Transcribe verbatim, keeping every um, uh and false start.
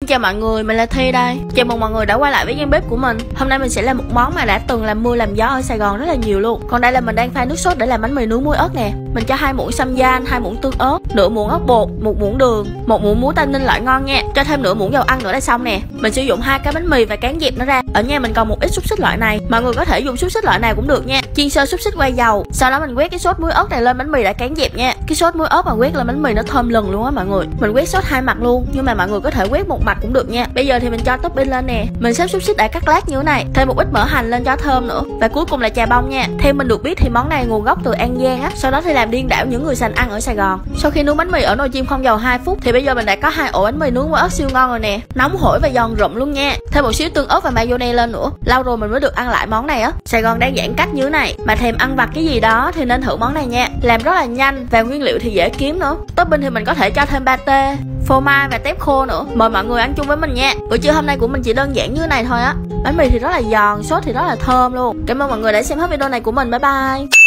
Chào mọi người, mình là Thi đây. Chào mừng mọi người đã quay lại với gian bếp của mình. Hôm nay mình sẽ làm một món mà đã từng làm mưa làm gió ở Sài Gòn rất là nhiều luôn. Còn đây là mình đang pha nước sốt để làm bánh mì nướng muối ớt nè. Mình cho hai muỗng sâm gian, hai muỗng tương ớt, nửa muỗng ớt bột, một muỗng đường, một muỗng muối tây ninh loại ngon nha. Cho thêm nửa muỗng dầu ăn nữa là xong nè. Mình sử dụng hai cái bánh mì và cán dẹp nó ra. Ở nhà mình còn một ít xúc xích loại này, mọi người có thể dùng xúc xích loại nào cũng được nha. Chiên sơ xúc xích qua dầu, sau đó mình quét cái sốt muối ớt này lên bánh mì đã cán dẹp nha. Cái sốt muối ớt mà quét lên bánh mì nó thơm lừng luôn á mọi người. Mình quét sốt hai mặt luôn, nhưng mà mọi người có thể quét một mặt cũng được nha. Bây giờ thì mình cho topping lên nè. Mình xếp xúc xích đã cắt lát như thế này, thêm một ít mỡ hành lên cho thơm nữa, và cuối cùng là chà bông nha. Theo mình được biết thì món này nguồn gốc từ An Giang á, sau đó thì làm điên đảo những người sành ăn ở Sài Gòn. Sau khi nướng bánh mì ở nồi chiên không dầu hai phút thì bây giờ mình đã có hai ổ bánh mì nướng muối ớt siêu ngon rồi nè, nóng hổi và giòn rụm luôn nha. Thêm một xíu tương ớt và mayonnaise lên nữa. Lâu rồi mình mới được ăn lại món này á. Sài Gòn đang giãn cách như thế này mà thèm ăn vặt cái gì đó thì nên thử món này nha. Làm rất là nhanh và nguyên liệu thì dễ kiếm nữa. Topping thì mình có thể cho thêm pate, phô mai và tép khô nữa. Mời mọi người ăn chung với mình nha. Bữa trưa hôm nay của mình chỉ đơn giản như thế này thôi á. Bánh mì thì rất là giòn, sốt thì rất là thơm luôn. Cảm ơn mọi người đã xem hết video này của mình. Bye bye.